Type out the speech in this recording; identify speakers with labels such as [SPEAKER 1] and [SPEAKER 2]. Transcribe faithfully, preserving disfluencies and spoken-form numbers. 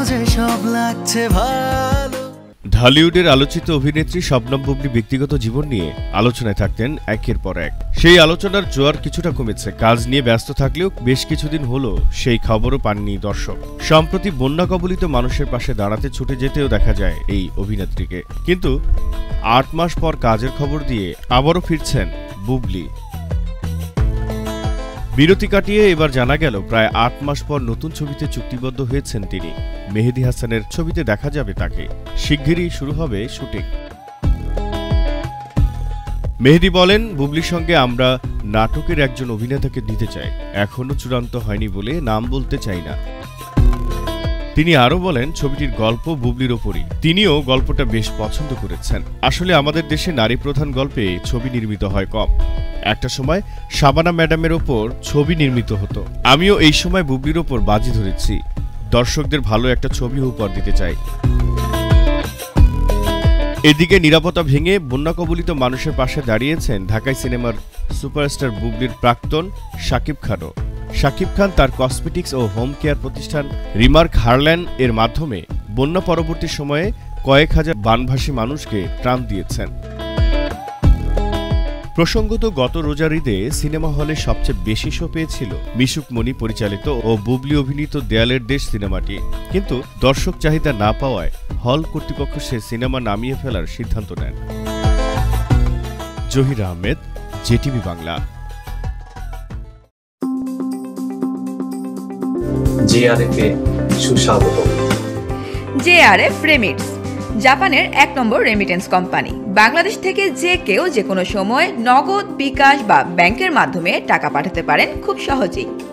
[SPEAKER 1] যে সব লাগছে ভালো।
[SPEAKER 2] ঢালিউডের আলোচিত অভিনেত্রী শবনম বুবলি ব্যক্তিগত জীবন নিয়ে আলোচনায় থাকতেন একের পর এক। সেই আলোচনার জোয়ার কিছুটা কমেছে। কাজ নিয়ে ব্যস্ত থাকলেও বেশ কিছুদিন হলো সেই খবরও পাননি দর্শক। সম্প্রতি বন্যা কবলিত মানুষের পাশে দাঁড়াতে ছুটে যেতেও দেখা যায় এই অভিনেত্রীকে। কিন্তু আট মাস পর কাজের খবর দিয়ে আবারও ফিরছেন বুবলি। বিরতি কাটিয়ে এবার জানা গেল প্রায় আট মাস পর নতুন ছবিতে চুক্তিবদ্ধ হয়েছেন তিনি। মেহেদী হাসানের ছবিতে দেখা যাবে তাকে। শিগগিরই শুরু হবে শুটিং। মেহেদী বলেন, বুবলির সঙ্গে আমরা নাটকের একজন অভিনেতাকে নিতে চাই। এখনো চূড়ান্ত হয়নি বলে নাম বলতে চাই না। তিনি আরও বলেন, ছবিটির গল্প বুবলির ওপরই। তিনিও গল্পটা বেশ পছন্দ করেছেন। আসলে আমাদের দেশে নারী প্রধান গল্পে ছবি নির্মিত হয় কম। একটা সময় শাবানা ম্যাডামের ওপর ছবি নির্মিত হতো। আমিও এই সময় বুবলির ওপর বাজি ধরেছি। দর্শকদের ভালো একটা ছবি উপহার দিতে চাই। এদিকে নিরাপত্তা ভেঙে বন্যা কবলিত মানুষের পাশে দাঁড়িয়েছেন ঢাকাই সিনেমার সুপারস্টার বুবলির প্রাক্তন শাকিব খানও। শাকিব খান তার কসমেটিক্স ও হোম কেয়ার প্রতিষ্ঠান রিমার্ক হারল্যান্ড এর মাধ্যমে বন্যা পরবর্তী সময়ে কয়েক হাজার বানভাসী মানুষকে ত্রাণ দিয়েছেন। প্রসঙ্গত, গত রোজার ঈদে সিনেমা হলে সবচেয়ে বেশি শো পেয়েছিল মিশুক মনি পরিচালিত ও বুবলি অভিনীত দেয়ালের দেশ সিনেমাটি। কিন্তু দর্শক চাহিদা না পাওয়ায় হল কর্তৃপক্ষ সে সিনেমা নামিয়ে ফেলার সিদ্ধান্ত নেন। জহির আহমেদ, জেটিভি বাংলা।
[SPEAKER 3] জেআরএফ-এ সুস্বাগত।
[SPEAKER 4] জেআরএফ রেমিটস, জাপানের এক নম্বর রেমিটেন্স কোম্পানি। বাংলাদেশ থেকে যে কেউ যে কোনো সময় নগদ, বিকাশ বা ব্যাংকের মাধ্যমে টাকা পাঠাতে পারেন খুব সহজেই।